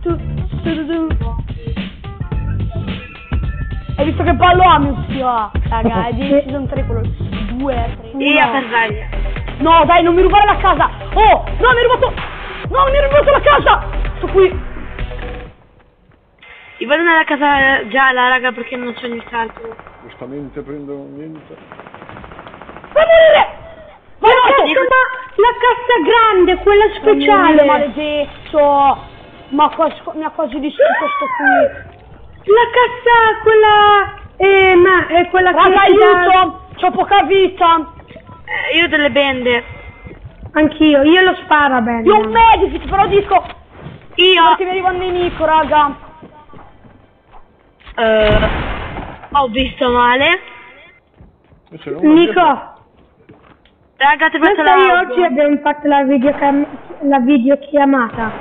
Hai visto che ballo ha mio zio? Raga, è di season 3 quello. 2, 3. Io per sbaglio. No, dai, non mi rubare la casa! Oh! No, mi hai rubato! No, mi hai rubato la casa! Sto qui! Io vado nella casa gialla, raga, perché non c'è il salto. Giustamente prendo niente. Vai a morire! Vai La cassa grande, quella speciale. Maledetto! Ma mi ha quasi distrutto sto qui. La cassa, quella... ma è quella Raga, che... aiuto! C'ho poca vita! Io ho delle bende. Anch'io, io lo sparo bene. Io ho un medikit, però dico... Io... Perché mi arriva un nemico, raga. Ho visto male. Nico, Raga, ti faccio sai la... oggi abbiamo fatto la videochiamata.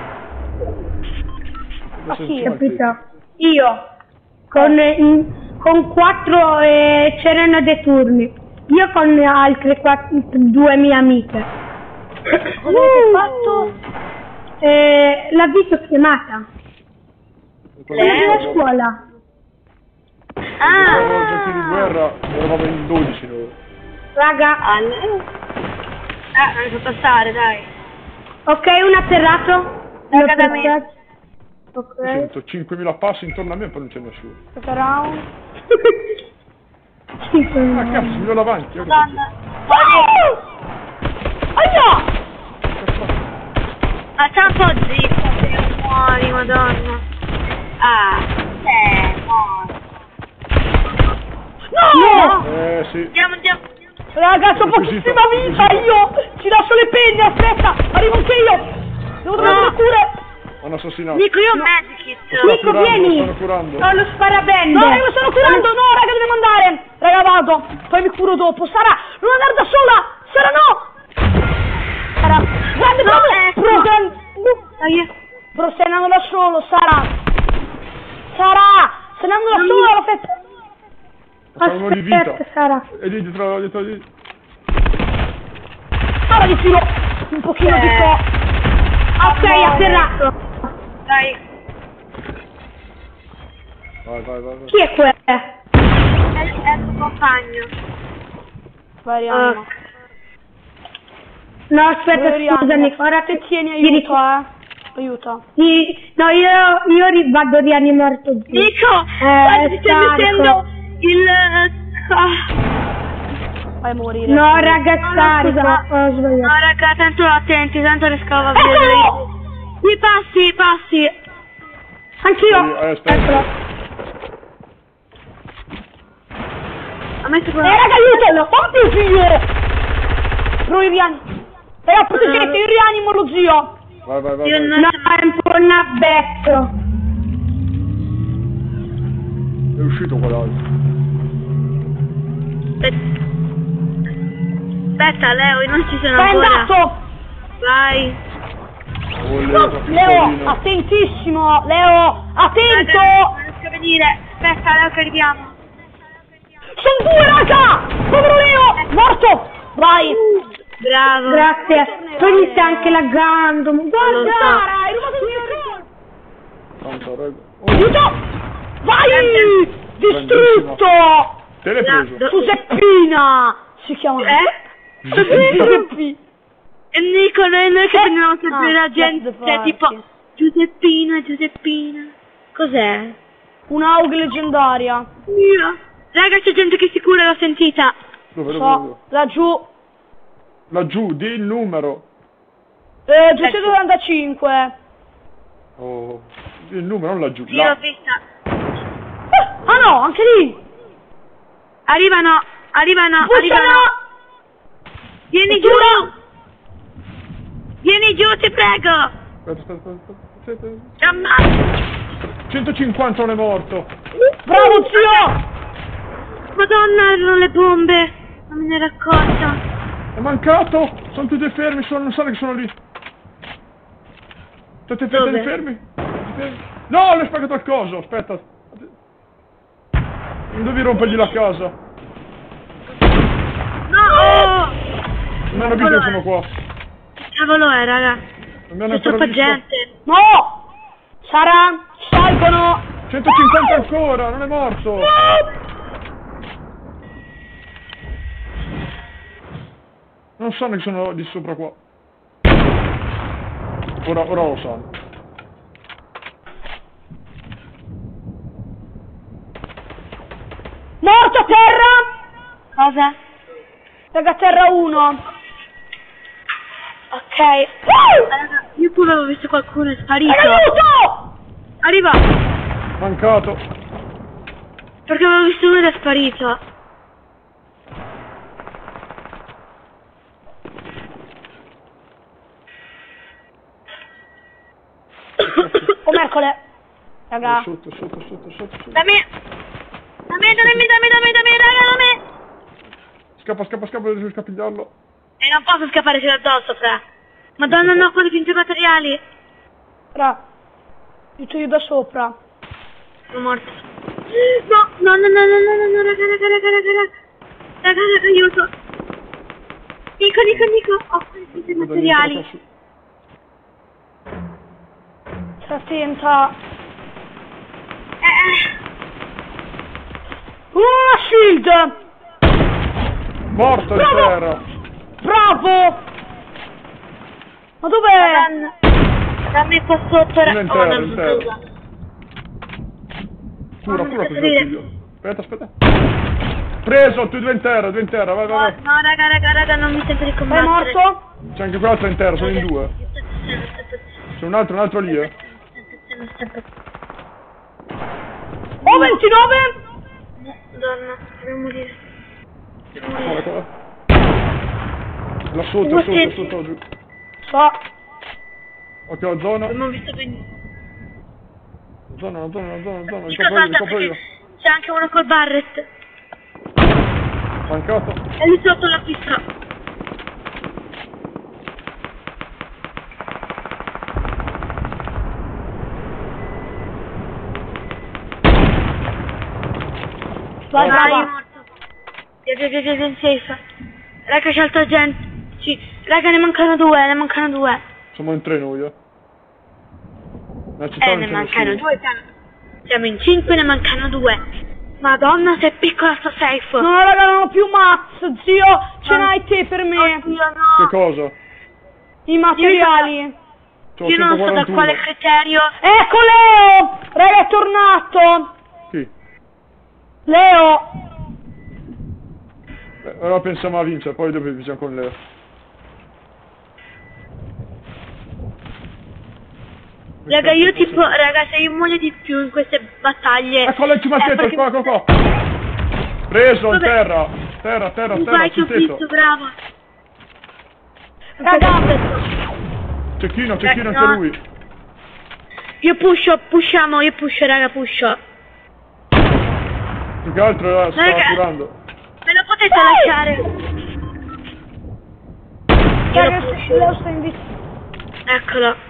Ma chi? Capito? Io. Con 4 c'erano dei turni. Io con altre 2 mie amiche. Cosa avete fatto? La videochiamata. Quella della scuola. Quando giochi di guerra eravamo in 12 noi. Raga, non so passare, dai. ok, un atterrato. Raga, da me. Ok. Sento 5.000 passi intorno a me e poi non c'è nessuno. Questo round. Ah cazzo, mi do davanti. Madonna. Aia! Ma sta un po' zitto, se muori, madonna. Ah, muori. No! Sì. Andiamo. Raga, c'ho pochissima vita, io! Ci lascio le penne, aspetta! Arrivo anche io! Devo trovare le cure! Hanno assassinato. Nico, io ho un medikit. Nico, vieni! Stanno curando. Ho lo sparabende! No, io mi sto curando! No, raga, dobbiamo andare! Raga, vado! Poi mi curo dopo! Sara! Non andare da sola! Sara, no! Sara! Grande, Bro, stai andando da solo, Sara! Sara! Stai andando da sola, la fetta! Facciamo di vita. Aspetta, Sara. E lì dietro di... Sara, di filo! Un pochino di co... Ok, atterrato. Dai. Vai. Chi è quella? È il tuo compagno. Spariamo. No, aspetta, scusami, ora te tieni, aiuto, aiuto. No, io vado a rianimare tuo zio. Nico, ti stai mettendo il... Vai a morire. No, raga, scarico. Ho sbagliato. No, raga, tanto attenti, tanto riscavo a vedere. I passi. Anch'io. Aspetta. Eccolo. Ha messo quello... raga, aiuto! Oh mio zio! Bro, il rianimo. Proteggete, io rianimo lo zio. Vai. No, è un po' un abbetto. È uscito quell'altro. Aspetta, Leo, non ci sono È ancora. andato! Vai. No, Leo, attentissimo! Leo, attento! Non riesco a venire. Aspetta, Leo, che arriviamo. Sono 2, raga! Povero Leo! Morto! Vai! Bravo. Grazie. Poi mi sta anche laggando. Guarda, Sara, hai rubato il mio ricordo! Tanto, raga. Aiuto! Vai! Distrutto! Te l'hai preso? Giuseppina! Si chiama... Giuseppina! E Nico, noi che prendiamo sempre la gente, that's the cioè tipo Giuseppina. Cos'è? Un'AUG leggendaria. Raga, c'è gente che si cura, l'ho sentita. Dove? Laggiù. Laggiù, di il numero. 245. Oh, il numero, non laggiù. Io l'ho vista. Ah no, anche lì. Arrivano. Vieni giù. Vieni giù, ti prego. Aspetta. Ammazza. 150 non è morto. Bravo zio. Madonna, erano le bombe. Non me ne ero accorta. È mancato. Sono tutti fermi, non sanno che sono lì. State fermi? No, l'hai spaccato al coso, aspetta. Non devi rompergli la casa. No! Non hanno visto che sono qua. Che cavolo è, raga? Non mi hanno C'è ancora troppa visto. gente. No. Sara, salgono. 150 ancora, non è morto. No! Non sanno che sono di sopra qua. Ora lo sanno. Morto a terra. Cosa? Raga, terra 1. Ok. Raga, io pure avevo visto qualcuno, è sparito. Aiuto! Arriva! Mancato. Perché avevo visto uno ed è sparito. Oh mercole. Raga. Sotto. Dammi, raga, dammi. Scappa, devi scapigliarlo. E non posso scappare fino addosso, fra. Madonna, no, quelle finte materiali. Ra. Aiuto io da sopra. Sono morto. No, raga, aiuto. Nico. Ho quelle finte materiali. Stai attenta. Shield. Morto in Bravo! terra. Bravo. Ma dov'è? Madonna. Dammi qua sotto, Uno in terra, no, in terra. scusa. Cura mi così fate lo dire. piglio. Aspetta. Preso, tu due in terra, vai. No, raga, non mi sento di È combattere. morto? C'è anche quell'altro in terra, sono in due. C'è un altro lì, Oh, 29. Madonna, devo morire. Guarda. Là sotto, giù. So. Ok, la zona. Non ho visto benissimo. Zona, Dico scappo aspetta, io. perché c'è anche uno col Barret. Mancato. È lì sotto la pista. Vai, Vai, è brava. morto. Via, safe. Raga, c'è altra gente. Sì, raga, ne mancano due. Siamo in tre noi, Nella città Ne non c'è mancano nessuno. due. Siamo in 5, ne mancano 2. Madonna, se è piccola sto safe. No, raga, non ho più Max, zio. Ce n'hai te per me. Oddio, Che no. cosa? I materiali. C'ho Io non so da 141. quale criterio. Ecco Leo. Raga, è tornato. Chi? Leo. Ora pensiamo a vincere, poi dopo vinciamo con Leo. Raga, io tipo, raga, se io muoio di più in queste battaglie. Eccolo il cimattetto, perché- qua. Preso, in Vabbè. terra, Vai, che ho sul visto, tetto. brava. Raga. Cecchino no. anche lui. Io pusho, raga, pusho. Più che altro sta Raga. curando. Me lo potete lasciare? Io Raga, lo pusho. Leo sta in vita. Eccolo.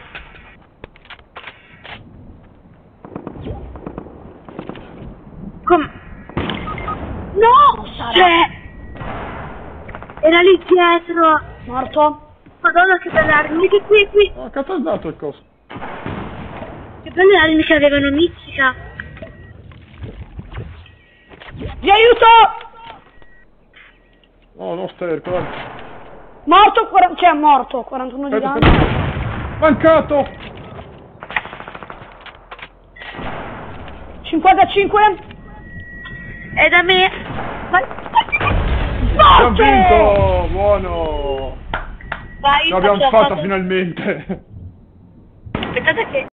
No! Sara. Cioè! Era lì dietro! Morto. Madonna che belle armi, che qui! Oh, cazzo ha dato il coso? Che belle armi che avevano mizzica! Vi aiuto. No, non sterco, dai. Morto, cioè morto. 41 di danno. Aspetta. Mancato! 55. E da me! Vai. Abbiamo Morto. vinto! Buono! Vai, L'abbiamo faccio la fatta foto. finalmente! Aspettate che...